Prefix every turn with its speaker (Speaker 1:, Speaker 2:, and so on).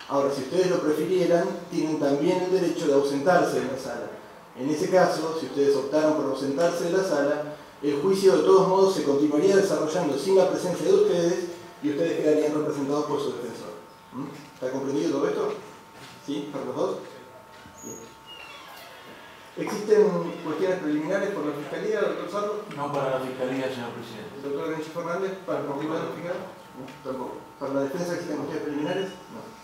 Speaker 1: Ahora, si ustedes lo prefirieran, tienen también el derecho de ausentarse de la sala. En ese caso, si ustedes optaron por ausentarse de la sala, el juicio de todos modos se continuaría desarrollando sin la presencia de ustedes y ustedes quedarían representados por su defensor. ¿Está comprendido todo esto? ¿Sí? ¿Para los dos? Bien. ¿Existen cuestiones preliminares por la Fiscalía, doctor Sarro?
Speaker 2: No para la Fiscalía, señor presidente.
Speaker 1: ¿Doctor Benchi Fernández? ¿Para el particular fiscal? No, tampoco. ¿Para la defensa existen cuestiones preliminares? No.